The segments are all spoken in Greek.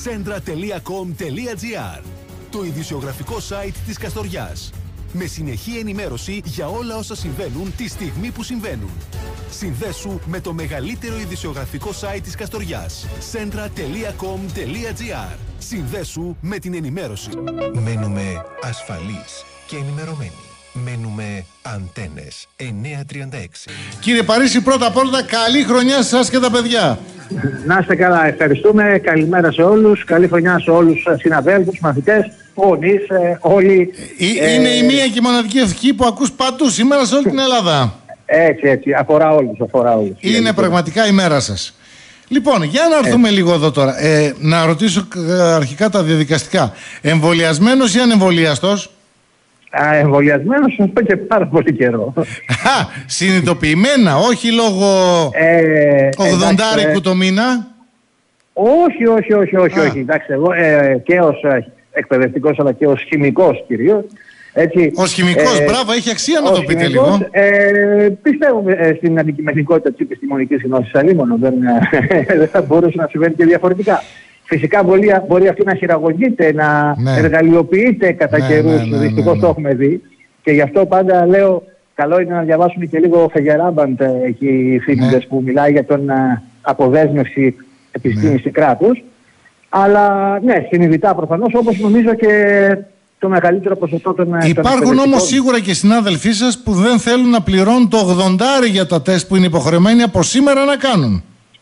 Centra.com.gr, το ειδησιογραφικό site της Καστοριάς. Με συνεχή ενημέρωση για όλα όσα συμβαίνουν τη στιγμή που συμβαίνουν. Συνδέσου με το μεγαλύτερο ειδησιογραφικό site της Καστοριάς. Centra.com.gr. Συνδέσου με την ενημέρωση. Μένουμε ασφαλείς και ενημερωμένοι. Μένουμε Αντένες 936. Κύριε Παρίσι, πρώτα απ' όλα καλή χρονιά σε εσάς και τα παιδιά. Να είστε καλά, ευχαριστούμε. Καλημέρα σε όλους. Καλή χρονιά σε όλους τους συναδέλφους, μαθητές, γονείς, όλοι. Είναι η μία και η μοναδική ευχή που ακούς παντού σήμερα σε όλη την Ελλάδα. Έτσι, αφορά όλους. Είναι πραγματικά η μέρα σας. Λοιπόν, για να έρθουμε λίγο εδώ τώρα. Να ρωτήσω αρχικά τα διαδικαστικά. Εμβολιασμένος ή ανεμβολιαστός? Εμβολιασμένος, σου πω και πάρα πολύ καιρό. Συνειδητοποιημένα, όχι λόγω 80 το μήνα. Όχι. Εντάξει, εγώ και ως εκπαιδευτικός αλλά και ως χημικός κυρίως. Ως χημικός, μπράβο, έχει αξία να το πείτε λίγο. Πιστεύουμε στην αντικειμενικότητα της επιστημονικής γνώσης αλίμονο. Δεν θα μπορούσε να συμβαίνει και διαφορετικά. Φυσικά μπορεί αυτή να χειραγωγείται, να εργαλειοποιείται κατά καιρούς. Δυστυχώς το έχουμε δει. Και γι' αυτό πάντα λέω, καλό είναι να διαβάσουμε και λίγο Φεγεράμπαντ εκεί οι φοιτητές που μιλάει για τον αποδέσμευση επιστήμης και κράτους. Αλλά ναι, συνειδητά προφανώς, όπως νομίζω και το μεγαλύτερο ποσοστό των Υπάρχουν όμως σίγουρα και συνάδελφοί σας που δεν θέλουν να πληρώνουν το 80 για τα τεστ που είναι υποχρεωμένοι από σήμερα να κάνουν.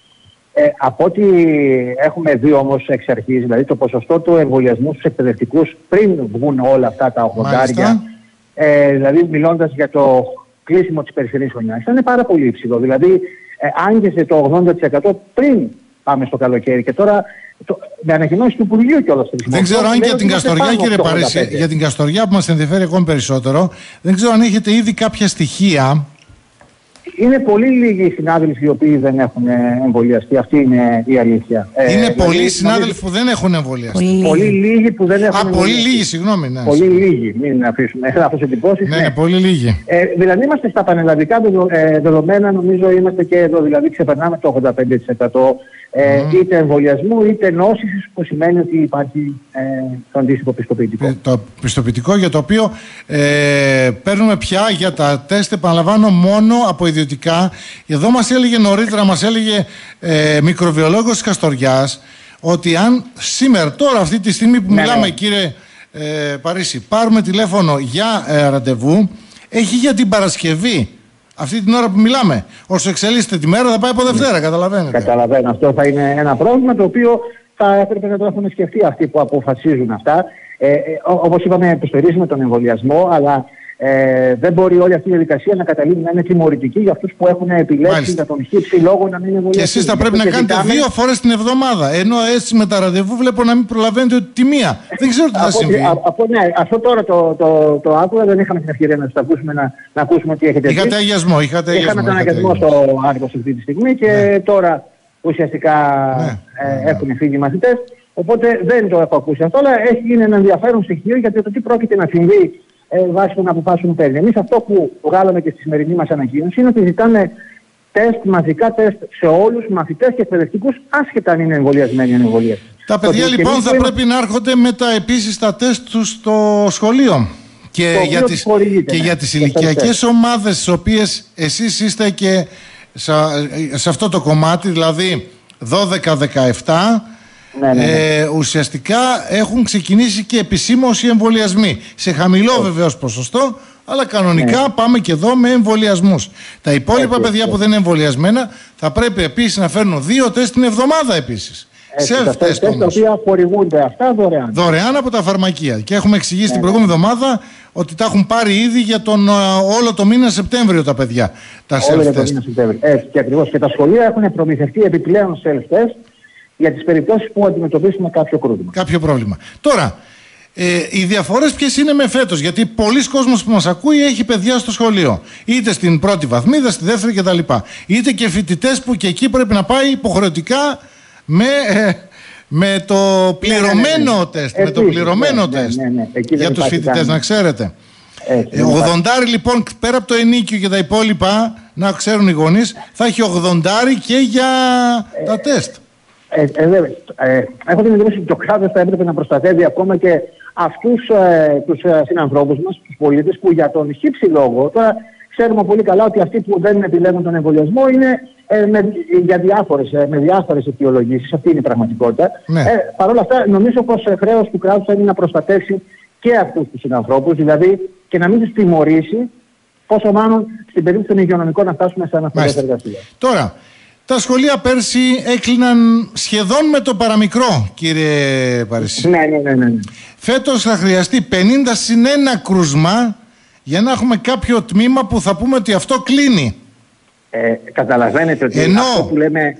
Από ό,τι έχουμε δει όμως εξ αρχής, δηλαδή το ποσοστό του εμβολιασμού στους εκπαιδευτικούς πριν βγουν όλα αυτά τα 80, δηλαδή μιλώντας για το κλείσιμο της περσινής χρονιάς, ήταν πάρα πολύ υψηλό. Δηλαδή άγγιζε το 80% πριν πάμε στο καλοκαίρι και τώρα με ανακοινώσεις του Υπουργείου κιόλας. Δεν ξέρω αν για την Καστοριά, κύριε Παρίσι, για την Καστοριά που μας ενδιαφέρει ακόμη περισσότερο, δεν ξέρω αν έχετε ήδη κάποια στοιχεία. Είναι πολύ λίγοι οι συνάδελφοι οι οποίοι δεν έχουν εμβολιαστεί. Αυτή είναι η αλήθεια. Είναι πολλοί συνάδελφοι που δεν έχουν εμβολιαστεί. Πολύ λίγοι που δεν έχουν εμβολιαστεί. Πολύ λίγοι, συγγνώμη. Ναι. Πολύ λίγοι, μην αφήσουμε λάθος εντυπώσεις. Ναι, πολύ λίγοι. Δηλαδή είμαστε στα πανελλαδικά δεδομένα, νομίζω είμαστε και εδώ, δηλαδή ξεπερνάμε το 85%. Είτε εμβολιασμού είτε νόσησης, που σημαίνει ότι υπάρχει το αντίστοιχο πιστοποιητικό. Το πιστοποιητικό για το οποίο παίρνουμε πια για τα τεστ, επαναλαμβάνω, μόνο από ιδιωτικά. Εδώ μας έλεγε νωρίτερα, μας έλεγε μικροβιολόγος της Καστοριάς, ότι αν σήμερα, τώρα αυτή τη στιγμή που μιλάμε, κύριε Παρίσι, πάρουμε τηλέφωνο για ραντεβού, έχει για την Παρασκευή. Αυτή την ώρα που μιλάμε, όσο εξελίσσεται τη μέρα, θα πάει από Δευτέρα, καταλαβαίνετε. Καταλαβαίνω. Αυτό θα είναι ένα πρόβλημα το οποίο θα έπρεπε να το έχουν σκεφτεί αυτοί που αποφασίζουν αυτά. Όπως είπαμε, επιστορίζουμε τον εμβολιασμό, αλλά δεν μπορεί όλη αυτή η διαδικασία να καταλήγει να είναι τιμωρητική για αυτούς που έχουν επιλέξει για τον χύψη λόγο να μην εμβολιαστούν. Και εσείς θα πρέπει να κάνετε 2 φορές την εβδομάδα. Ενώ έτσι με τα ραντεβού βλέπω να μην προλαβαίνετε ότι τη μία. Δεν ξέρω τι θα συμβεί. Ναι, αυτό τώρα το άκουγα, δεν είχαμε την ευκαιρία να σας ακούσουμε, να ακούσουμε τι έχετε πει. Είχατε αγιασμό. Είχαμε τον αγιασμό στο Άργος αυτή τη στιγμή και τώρα ουσιαστικά έχουν φύγει οι μαθητές. Οπότε δεν το έχω ακούσει αυτό, αλλά έχει γίνει ένα ενδιαφέρον στοιχείο για το τι πρόκειται να συμβεί βάσει των αποφάσεων που παίρνει. Εμείς αυτό που βγάλαμε και στη σημερινή μας ανακοίνωση είναι ότι ζητάμε μαζικά τεστ σε όλους τους μαθητές και εκπαιδευτικούς, άσχετα αν είναι εμβολιασμένοι ή ανεμβολιασμένοι. Τα παιδιά λοιπόν θα πρέπει να έρχονται με τα επίσης τα τεστ τους στο σχολείο. Και για τις ηλικιακές ομάδες τις οποίες εσείς είστε και σε αυτό το κομμάτι, δηλαδή 12-17, ουσιαστικά έχουν ξεκινήσει και επισήμως οι εμβολιασμοί. Σε χαμηλό βεβαίως ποσοστό, αλλά κανονικά πάμε και εδώ με εμβολιασμούς. Τα υπόλοιπα παιδιά που δεν είναι εμβολιασμένα θα πρέπει επίσης να φέρνουν 2 τεστ την εβδομάδα επίσης. Self-test όμως. Τα οποία χορηγούνται αυτά δωρεάν. Δωρεάν από τα φαρμακεία. Και έχουμε εξηγήσει την προηγούμενη εβδομάδα ότι τα έχουν πάρει ήδη για τον όλο το μήνα Σεπτέμβριο τα παιδιά. Τα self-test. Έτσι και ακριβώς. Και τα σχολεία έχουν προμηθευτεί επιπλέον self-test για τις περιπτώσεις που αντιμετωπίσουμε κάποιο πρόβλημα. Τώρα, οι διαφορές ποιες είναι με φέτος? Γιατί πολλοί κόσμος που μας ακούει έχει παιδιά στο σχολείο. Είτε στην πρώτη βαθμίδα, στη δεύτερη κτλ. Είτε και φοιτητές που και εκεί πρέπει να πάει υποχρεωτικά με το πληρωμένο τεστ. Με το πληρωμένο τεστ για τους φοιτητές, να ξέρετε. 80 λοιπόν, πέρα από το ενίκιο και τα υπόλοιπα, να ξέρουν οι γονείς, θα έχει 80 και για τα τεστ. Έχω την εντύπωση ότι το κράτος θα έπρεπε να προστατεύει ακόμα και αυτούς τους συνανθρώπους μας, τους πολίτες, που για τον χύψη λόγο, τώρα ξέρουμε πολύ καλά ότι αυτοί που δεν επιλέγουν τον εμβολιασμό είναι με διάφορες αιτιολογήσεις. Αυτή είναι η πραγματικότητα. Ναι. Παρ' όλα αυτά, νομίζω πως χρέος του κράτους θα είναι να προστατεύσει και αυτούς τους συνανθρώπους, δηλαδή και να μην τους τιμωρήσει, πόσο μάλλον στην περίπτωση των υγειονομικών να φτάσουμε σε αναστολές εργασίας. Τώρα, τα σχολεία πέρσι έκλειναν σχεδόν με το παραμικρό, κύριε Παρίσι. Ναι. Φέτος θα χρειαστεί 50 συν 1 κρούσμα για να έχουμε κάποιο τμήμα που θα πούμε ότι αυτό κλείνει. Καταλαβαίνετε ότι αυτό που λέμε...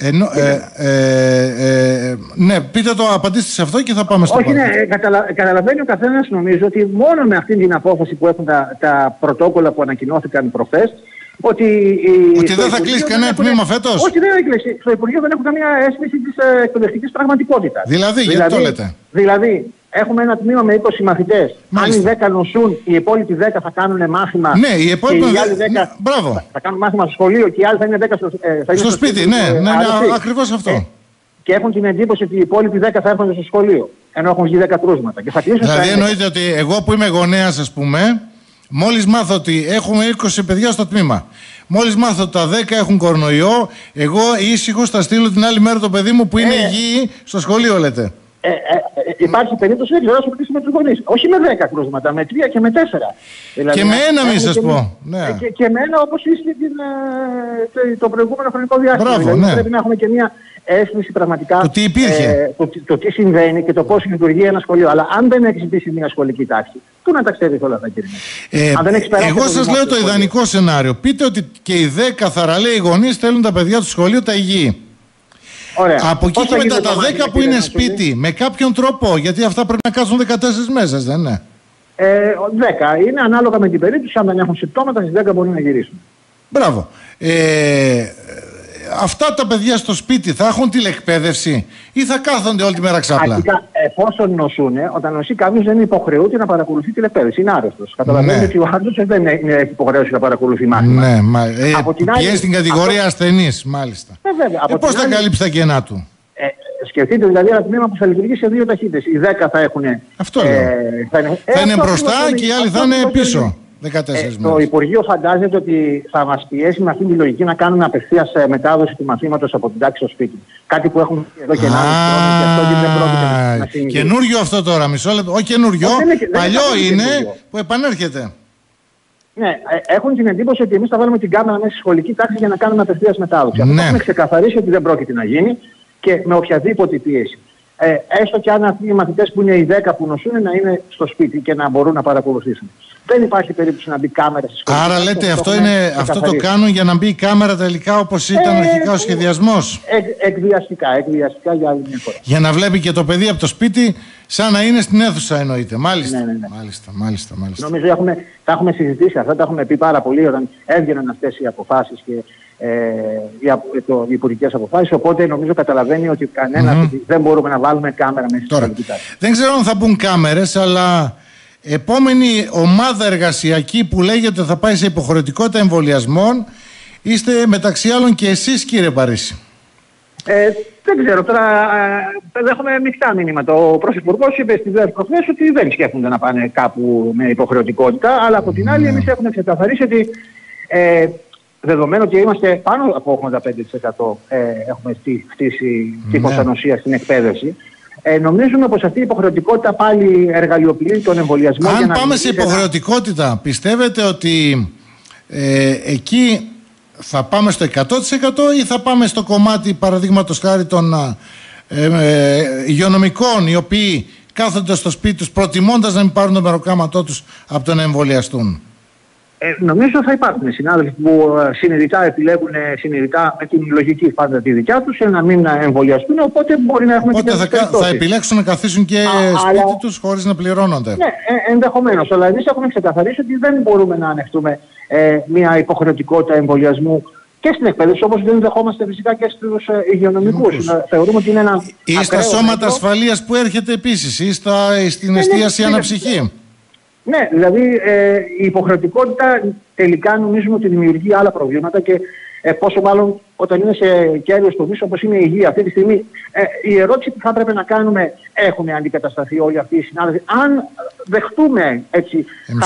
ναι, πείτε το, απαντήστε σε αυτό και θα πάμε στο παράδειγμα. Όχι, καταλαβαίνει ο καθένας, νομίζω, ότι μόνο με αυτή την απόφαση που έχουν τα πρωτόκολλα που ανακοινώθηκαν προχθές, ότι δεν θα κλείσει κανένα τμήμα φέτος. Όχι, δεν θα κλείσει. Στο Υπουργείο δεν έχουν καμία αίσθηση της εκπαιδευτικής πραγματικότητας. Δηλαδή, γιατί το λέτε? Δηλαδή, έχουμε ένα τμήμα με 20 μαθητές. Μάλιστα. Αν οι 10 νοσούν, οι υπόλοιποι 10 θα κάνουν μάθημα. Ναι, οι υπόλοιποι 10 θα κάνουν μάθημα στο σχολείο και οι άλλοι θα είναι 10 στο σπίτι. Ναι, ακριβώς αυτό. Και έχουν την εντύπωση ότι οι υπόλοιποι 10 θα έρχονται στο σχολείο. Ενώ έχουν βγει 10 κρούσματα. Και θα κλείσουν. Δηλαδή, εννοείται ότι εγώ που είμαι γονέας, ας πούμε, μόλις μάθω ότι έχουμε 20 παιδιά στο τμήμα, μόλις μάθω ότι τα 10 έχουν κορονοϊό, εγώ ήσυχος θα στείλω την άλλη μέρα το παιδί μου που είναι υγιή στο σχολείο, λέτε. Υπάρχει περίπτωση να κλείσει με τους γονείς. Όχι με 10 κρούσματα, με 3 και με 4. Δηλαδή, και με ένα, μη σας πω. Ναι. Και με ένα, όπως ίσχυε το προηγούμενο χρονικό διάστημα. Μπράβο, δηλαδή, ναι. Πρέπει να έχουμε και μια αίσθηση πραγματικά το τι υπήρχε. Το τι συμβαίνει και το πώς λειτουργεί ένα σχολείο. Αλλά αν δεν έχει ζητήσει μια σχολική τάξη, πού να τα ξέρεις όλα αυτά, κύριε? Εγώ σας λέω το ιδανικό σενάριο. Πείτε ότι και οι 10 θαραλέοι γονείς στέλνουν τα παιδιά του σχολείου τα υγιή. Ωραία. Από εκεί και μετά τα 10 που είναι σπίτι, με κάποιον τρόπο, γιατί αυτά πρέπει να κάτσουν 14 μέρες, δεν είναι? 10. Είναι ανάλογα με την περίπτωση, αν δεν έχουν συμπτώματα, στις 10 μπορεί να γυρίσουν. Μπράβο. Αυτά τα παιδιά στο σπίτι θα έχουν τηλεκπαίδευση ή θα κάθονται όλη τη μέρα ξάπλα? Αρχικά, εφόσον νοσούν, όταν νοσεί κάποιος δεν υποχρεούται να παρακολουθεί τηλεκπαίδευση. Είναι άρρωστος. Καταλαβαίνετε ότι ο άνθρωπος δεν έχει υποχρέωση να παρακολουθεί μάθημα. Ναι, πιέζει στην κατηγορία ασθενής, μάλιστα. Πώς θα καλύψει τα κενά του? Σκεφτείτε δηλαδή ένα τμήμα που θα λειτουργήσει σε 2 ταχύτητες. Οι 10 θα έχουν. Αυτό λέω. Θα είναι μπροστά και οι άλλοι θα είναι πίσω. 14 το Υπουργείο φαντάζεται ότι θα μας πιέσει με αυτή τη λογική να κάνουμε απευθείας μετάδοση του μαθήματος από την τάξη στο σπίτι. Κάτι που έχουν εδώ και 1,5 χρόνο και αυτό δεν πρόκειται να συμβεί. Καινούριο αυτό τώρα, μισό λεπτό. Όχι καινούριο, παλιό είναι που επανέρχεται. Ναι, έχουν την εντύπωση ότι εμείς θα βάλουμε την κάμερα μέσα στη σχολική τάξη για να κάνουμε απευθείας μετάδοση. Αυτό έχουμε ξεκαθαρίσει ότι δεν πρόκειται να γίνει και με οποιαδήποτε πίεση. Έστω και αν αυτοί οι μαθητές που είναι οι 10 που νοσούν να είναι στο σπίτι και να μπορούν να παρακολουθήσουν. Δεν υπάρχει περίπτωση να μπει κάμερα στις σχολές. Άρα λέτε αυτό το κάνουν για να μπει η κάμερα τελικά όπως ήταν αρχικά ο σχεδιασμός. Εκβιαστικά για άλλη μια φορά. Για να βλέπει και το παιδί από το σπίτι σαν να είναι στην αίθουσα εννοείται. Μάλιστα. Ναι. Μάλιστα. Νομίζω τα έχουμε συζητήσει αυτά, τα έχουμε πει πάρα πολύ όταν έβγαιναν αυτές οι αποφάσεις και οι υπουργικές αποφάσεις, οπότε νομίζω καταλαβαίνει ότι δεν μπορούμε να βάλουμε κάμερα μέσα στη σχολική τάξη. Δεν ξέρω αν θα μπουν κάμερες, αλλά επόμενη ομάδα εργασιακή που λέγεται θα πάει σε υποχρεωτικότητα εμβολιασμών είστε μεταξύ άλλων και εσείς, κύριε Παρίσι. Δεν ξέρω, τώρα έχουμε μεικτά μηνύματα. Ο Πρωθυπουργός είπε στη ΔΕΔ προχθές ότι δεν σκέφτονται να πάνε κάπου με υποχρεωτικότητα, αλλά από την άλλη εμείς έχουμε ξεκαθαρίσει ότι δεδομένου ότι είμαστε πάνω από 85% έχουμε χτίσει τύπος ανοσία στην εκπαίδευση, νομίζουμε πως αυτή η υποχρεωτικότητα πάλι εργαλειοποιεί τον εμβολιασμό. Αν πάμε σε υποχρεωτικότητα, πιστεύετε ότι εκεί θα πάμε στο 100% ή θα πάμε στο κομμάτι παραδείγματος χάρη των υγειονομικών, οι οποίοι κάθονται στο σπίτι τους προτιμώντας να μην πάρουν το μεροκάματό τους από το να εμβολιαστούν? Νομίζω θα υπάρχουν συνάδελφοι που συνειδητά επιλέγουν με την λογική πάντα τη δικιά τους να μην εμβολιαστούν, οπότε μπορεί να έχουμε και θα επιλέξουν να καθίσουν και σπίτι τους χωρίς να πληρώνονται. Ναι, ενδεχομένως, αλλά εμείς έχουμε ξεκαθαρίσει ότι δεν μπορούμε να ανεχτούμε μια υποχρεωτικότητα εμβολιασμού και στην εκπαίδευση, όπως δεν δεχόμαστε φυσικά και στους υγειονομικούς. Θεωρούμε ότι είναι ένα ή στα σώματα ασφαλείας που έρχεται επίσης ή στην εστίαση αναψυχή. Ναι, δηλαδή η υποχρεωτικότητα τελικά νομίζουμε ότι δημιουργεί άλλα προβλήματα και Πόσο μάλλον όταν είναι σε κέριους τομείς όπως είναι η υγεία αυτή τη στιγμή. Η ερώτηση που θα έπρεπε να κάνουμε, έχουν αντικατασταθεί όλοι αυτοί οι συνάδελφοι? Αν δεχτούμε έτσι...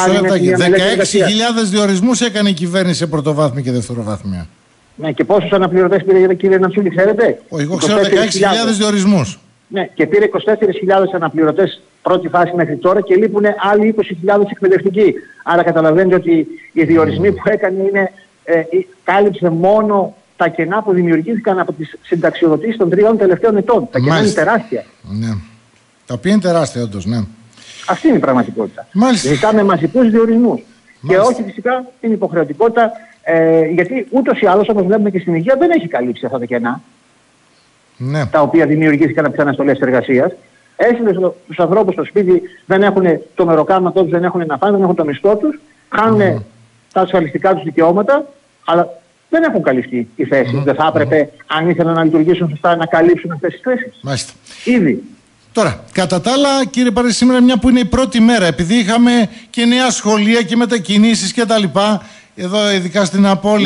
16.000 διορισμούς έκανε η κυβέρνηση σε πρωτοβάθμια και δευτεροβάθμια. Ναι, και πόσους αναπληρωτές πήρε, κύριε Νατσούλη, ξέρετε? Εγώ ξέρω 16.000 διορισμούς. Ναι, και πήρε 24.000 αναπληρωτές πρώτη φάση μέχρι τώρα και λείπουν άλλοι 20.000 εκπαιδευτικοί. Άρα καταλαβαίνετε ότι οι διορισμοί που έκανε κάλυψε μόνο τα κενά που δημιουργήθηκαν από τις συνταξιοδοτήσεις των 3 τελευταίων ετών. Τα κενά είναι τεράστια. Ναι. Τα οποία είναι τεράστια όντως, ναι. Αυτή είναι η πραγματικότητα. Μάλιστα. Ζητάμε μαζικούς διορισμούς. Και όχι φυσικά την υποχρεωτικότητα, γιατί ούτως ή άλλως, όπως βλέπουμε και στην υγεία, δεν έχει καλύψει αυτά τα κενά. Ναι. Τα οποία δημιουργήθηκαν από τις αναστολές εργασίας. Έστειλε στους ανθρώπους στο σπίτι, δεν έχουν το μεροκάματό τους, δεν έχουν να φάνε, δεν έχουν το μισθό τους, χάνουν τα ασφαλιστικά τους δικαιώματα, αλλά δεν έχουν καλυφθεί οι θέσεις. Δεν θα έπρεπε, αν ήθελαν να λειτουργήσουν σωστά, να καλύψουν αυτές τις θέσεις? Μάλιστα. Ήδη. Τώρα, κατά τα άλλα, κύριε Παρίση, σήμερα μια που είναι η πρώτη μέρα, επειδή είχαμε και νέα σχολεία και μετακινήσεις και τα λοιπά, εδώ ειδικά στην Απόλη,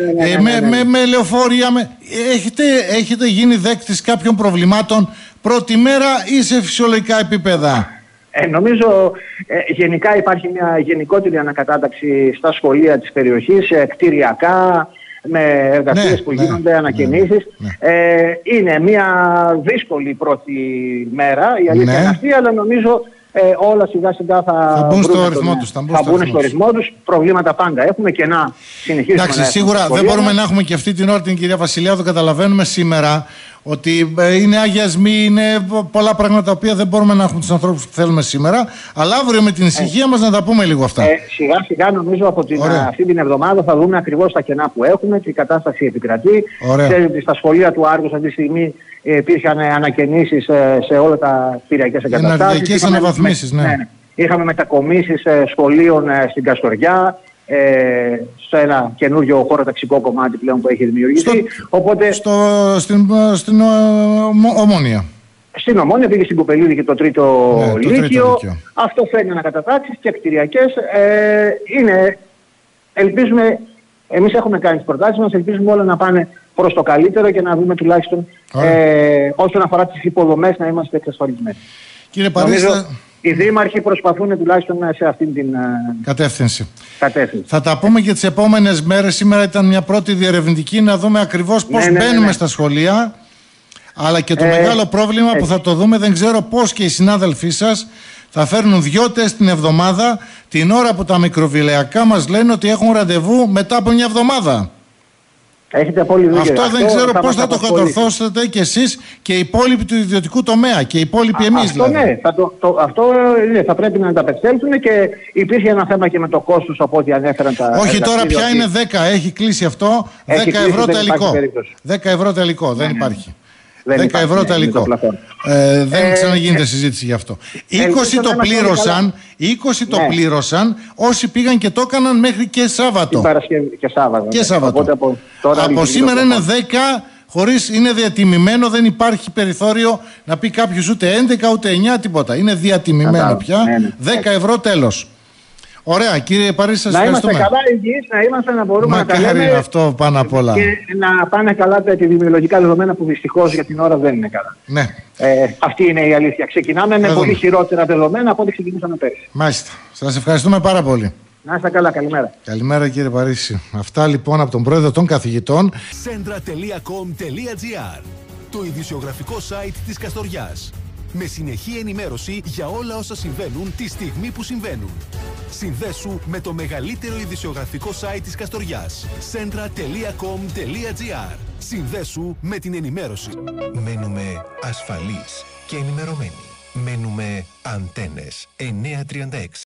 με λεωφορεία, έχετε γίνει δέκτης κάποιων προβλημάτων πρώτη μέρα ή σε φυσιολογικά επίπεδα? Νομίζω γενικά υπάρχει μια γενικότερη ανακατάταξη στα σχολεία της περιοχής, κτηριακά, με εργασίες που γίνονται, ανακαινήσεις. Είναι μια δύσκολη πρώτη μέρα, η αλήθεια είναι αυτή, αλλά νομίζω όλα σιγά σιγά θα μπουν στο ρυθμό τους. Προβλήματα πάντα έχουμε και να συνεχίσουμε. Εντάξει, σίγουρα δεν μπορούμε να έχουμε και αυτή την ώρα την κυρία Βασιλιάδου, καταλαβαίνουμε σήμερα ότι είναι αγιασμοί, είναι πολλά πράγματα τα οποία δεν μπορούμε να έχουμε τους ανθρώπους που θέλουμε σήμερα, αλλά αύριο με την ησυχία μας να τα πούμε λίγο αυτά. Σιγά σιγά νομίζω από αυτή την εβδομάδα θα δούμε ακριβώς τα κενά που έχουμε, τι κατάσταση επικρατεί. Ξέρετε ότι στα σχολεία του Άργους αυτή τη στιγμή υπήρχαν ανακαινήσεις σε όλα τα πυριακές εγκαταστάσεις. Ενεργειακές αναβαθμίσεις, ναι. Είχαμε μετακομίσεις σχολείων στην Καστοριά, σε ένα καινούριο χώρο ταξικό κομμάτι πλέον που έχει δημιουργηθεί. Στην Ομόνια. Στην Ομόνια πήγε στην Κοπελίδη και το τρίτο λύκειο. Αυτό φέρνει ανακατατάξεις και κτηριακές. Ελπίζουμε, εμείς έχουμε κάνει τις προτάσεις μας, ελπίζουμε όλα να πάνε προς το καλύτερο και να δούμε τουλάχιστον όσον αφορά τις υποδομές να είμαστε εξασφαλισμένοι. Κύριε Παρίση, οι δήμαρχοι προσπαθούν τουλάχιστον σε αυτήν την κατεύθυνση. Θα τα πούμε και τις επόμενες μέρες. Σήμερα ήταν μια πρώτη διερευνητική να δούμε ακριβώς πώς μπαίνουμε στα σχολεία. Αλλά και το μεγάλο πρόβλημα που θα το δούμε, δεν ξέρω πώς και οι συνάδελφοί σας θα φέρνουν 2 τεστ την εβδομάδα την ώρα που τα μικροβιλαιακά μας λένε ότι έχουν ραντεβού μετά από μια εβδομάδα. Έχετε απόλυτο δίκιο. Αυτό δεν ξέρω πώς θα το κατορθώσετε κι εσείς και οι υπόλοιποι του ιδιωτικού τομέα και οι υπόλοιποι εμείς δηλαδή. Ναι, αυτό θα πρέπει να ανταπεξέλθουν και υπήρχε ένα θέμα και με το κόστος από ό,τι ανέφεραν τα... Όχι, τώρα πια είναι 10, έχει κλείσει αυτό, 10 ευρώ τελικό. 10 ευρώ τελικό, δεν υπάρχει. 10 ευρώ τελικό. Δεν ξαναγίνεται συζήτηση γι' αυτό. 20 το πλήρωσαν όσοι πήγαν και το έκαναν μέχρι και Σάββατο. Παρασκευή και Σάββατο. Από σήμερα είναι 10, χωρίς, είναι διατιμημένο, δεν υπάρχει περιθώριο να πει κάποιος ούτε 11 ούτε 9 τίποτα. Είναι διατιμημένο πια. 10 ευρώ τέλος. Ωραία, κύριε Παρίση, σας ευχαριστούμε. Να είμαστε καλά υγιείς, να είμαστε, να μπορούμε να τα λέμε. Μακάρι αυτό πάνω απ' όλα. Και να πάνε καλά τα επιδημιολογικά δεδομένα που δυστυχώς για την ώρα δεν είναι καλά. Ναι. Αυτή είναι η αλήθεια. Ξεκινάμε με πολύ χειρότερα δεδομένα από ό,τι ξεκινήσαμε πέρυσι. Μάλιστα. Σας ευχαριστούμε πάρα πολύ. Να είστε καλά, καλημέρα. Καλημέρα κύριε Παρίση. Αυτά λοιπόν από τον πρόεδρο των καθηγητών. Centra.com.gr, το ειδησιογραφικό site της Καστοριάς. Με συνεχή ενημέρωση για όλα όσα συμβαίνουν τη στιγμή που συμβαίνουν. Συνδέσου με το μεγαλύτερο ειδησιογραφικό site της Καστοριάς. Centra.com.gr. Συνδέσου με την ενημέρωση. Μένουμε ασφαλείς και ενημερωμένοι. Μένουμε Αντένες 936.